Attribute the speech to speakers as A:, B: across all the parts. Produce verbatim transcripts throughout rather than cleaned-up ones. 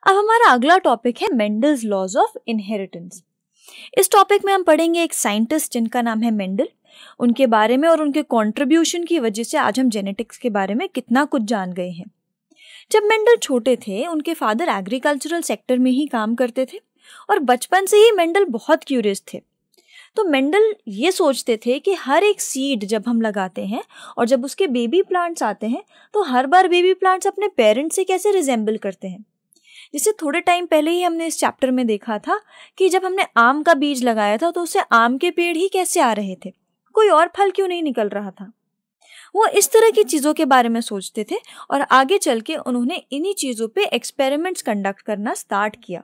A: अब हमारा अगला टॉपिक है मेंडल्स लॉज ऑफ इनहेरिटेंस। इस टॉपिक में हम पढ़ेंगे एक साइंटिस्ट जिनका नाम है मेंडल, उनके बारे में और उनके कंट्रीब्यूशन की वजह से आज हम जेनेटिक्स के बारे में कितना कुछ जान गए हैं। जब मेंडल छोटे थे उनके फादर एग्रीकल्चरल सेक्टर में ही काम करते थे और बचपन से ही मेंडल बहुत क्यूरियस थे। तो मेंडल ये सोचते थे कि हर एक सीड जब हम लगाते हैं और जब उसके बेबी प्लांट्स आते हैं तो हर बार बेबी प्लांट्स अपने पेरेंट्स से कैसे रिजेंबल करते हैं। जिसे थोड़े टाइम पहले ही हमने इस चैप्टर में देखा था कि जब हमने आम का बीज लगाया था तो उससे आम के पेड़ ही कैसे आ रहे थे, कोई और फल क्यों नहीं निकल रहा था। वो इस तरह की चीज़ों के बारे में सोचते थे और आगे चल के उन्होंने इन्हीं चीज़ों पे एक्सपेरिमेंट्स कंडक्ट करना स्टार्ट किया।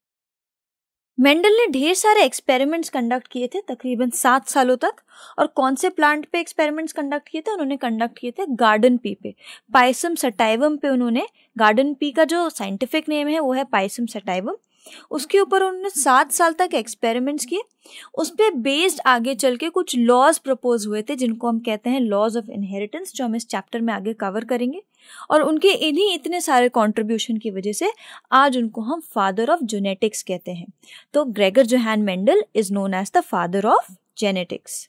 A: मेंडल ने ढेर सारे एक्सपेरिमेंट्स कंडक्ट किए थे तकरीबन सात सालों तक। और कौन से प्लांट पे एक्सपेरिमेंट्स कंडक्ट किए थे? उन्होंने कंडक्ट किए थे गार्डन पी पे, पाइसम सटाइवम पे। उन्होंने गार्डन पी का जो साइंटिफिक नेम है वो है पाइसम सटाइवम, उसके ऊपर उन्होंने सात साल तक एक्सपेरिमेंट्स किए। उस पर बेस्ड आगे चल के कुछ लॉज प्रपोज हुए थे जिनको हम कहते हैं लॉज ऑफ इनहेरिटेंस, जो हम इस चैप्टर में आगे कवर करेंगे। और उनके इन्हीं इतने सारे कंट्रीब्यूशन की वजह से आज उनको हम फादर ऑफ जेनेटिक्स कहते हैं। तो Gregor Johann Mendel is known as the father of genetics.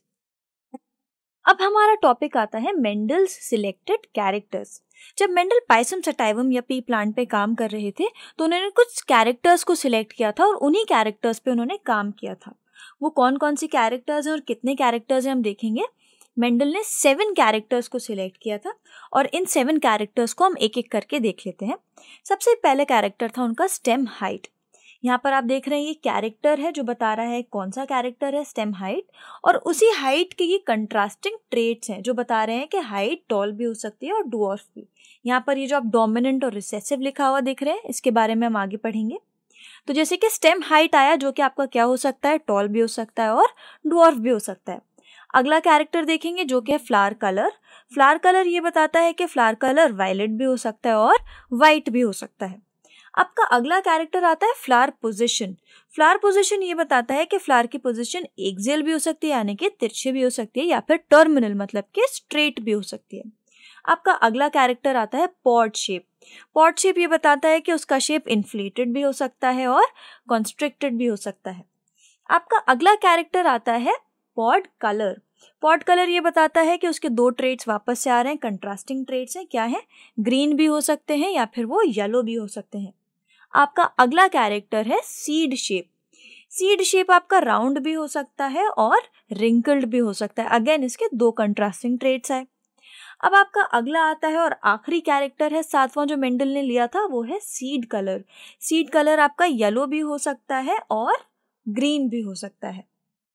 A: अब हमारा टॉपिक आता है मेंडल्स सिलेक्टेड कैरेक्टर्स। जब मेंडल पाइसम सटाइवम या पी प्लांट पे काम कर रहे थे तो उन्होंने कुछ कैरेक्टर्स को सिलेक्ट किया था और उन्हीं कैरेक्टर्स पे उन्होंने काम किया था। वो कौन कौन सी कैरेक्टर्स हैं और कितने कैरेक्टर्स हैं हम देखेंगे। मेंडल ने सेवन कैरेक्टर्स को सिलेक्ट किया था और इन सेवन कैरेक्टर्स को हम एक एक करके देख लेते हैं। सबसे पहले कैरेक्टर था उनका स्टेम हाइट। यहाँ पर आप देख रहे हैं ये कैरेक्टर है जो बता रहा है कौन सा कैरेक्टर है, स्टेम हाइट। और उसी हाइट के ये कंट्रास्टिंग ट्रेट्स हैं जो बता रहे हैं कि हाइट टॉल भी हो सकती है और डुअर्फ भी। यहाँ पर ये जो आप डोमिनेंट और रिसेसिव लिखा हुआ देख रहे हैं इसके बारे में हम आगे पढ़ेंगे। तो जैसे कि स्टेम हाइट आया जो कि आपका क्या हो सकता है, टॉल भी हो सकता है और डुअर्फ भी हो सकता है। अगला कैरेक्टर देखेंगे जो कि है फ्लावर कलर। फ्लावर कलर ये बताता है कि फ्लावर कलर वायलेट भी हो सकता है और वाइट भी हो सकता है। आपका अगला कैरेक्टर आता है फ्लावर पोजीशन। फ्लावर पोजीशन ये बताता है कि फ्लावर की पोजीशन एक्सियल भी हो सकती है यानी कि तिरछी भी हो सकती है या फिर टर्मिनल मतलब कि स्ट्रेट भी हो सकती है। आपका अगला कैरेक्टर आता है पॉड शेप। पॉड शेप ये बताता है कि उसका शेप इन्फ्लेटेड भी हो सकता है और कॉन्स्ट्रिक्टेड भी हो सकता है। आपका अगला कैरेक्टर आता है पॉड कलर। पॉड कलर ये बताता है कि उसके दो ट्रेट्स वापस से आ रहे हैं, कंट्रास्टिंग ट्रेट्स हैं। क्या है? ग्रीन भी हो सकते हैं या फिर वो येलो भी हो सकते हैं। आपका अगला कैरेक्टर है सीड शेप। सीड शेप आपका राउंड भी हो सकता है और रिंकल्ड भी हो सकता है। अगेन इसके दो कंट्रास्टिंग ट्रेट्स है। अब आपका अगला आता है और आखिरी कैरेक्टर है सातवां जो मेंडल ने लिया था वो है सीड कलर। सीड कलर आपका येलो भी हो सकता है और ग्रीन भी हो सकता है।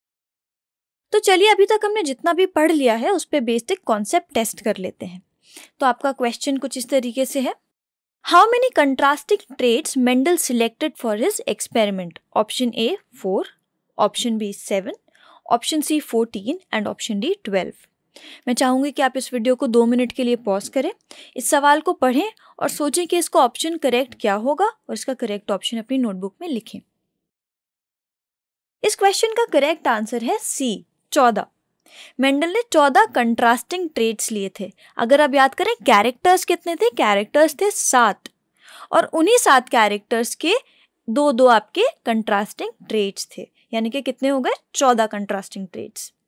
A: तो चलिए अभी तक हमने जितना भी पढ़ लिया है उस पर बेसिक कॉन्सेप्ट टेस्ट कर लेते हैं। तो आपका क्वेश्चन कुछ इस तरीके से है, How many contrasting traits Mendel selected for his experiment? Option A four, option B seven, option C fourteen and option D twelve. मैं चाहूँगी कि आप इस वीडियो को दो मिनट के लिए पॉज करें, इस सवाल को पढ़ें और सोचें कि इसका ऑप्शन करेक्ट क्या होगा और इसका करेक्ट ऑप्शन अपनी नोटबुक में लिखें। इस क्वेश्चन का करेक्ट आंसर है सी चौदह। मेंडल ने चौदह कंट्रास्टिंग ट्रेट्स लिए थे। अगर आप याद करें कैरेक्टर्स कितने थे, कैरेक्टर्स थे सात और उन्हीं सात कैरेक्टर्स के दो दो आपके कंट्रास्टिंग ट्रेट्स थे, यानी कि कितने हो गए? चौदह कंट्रास्टिंग ट्रेट्स।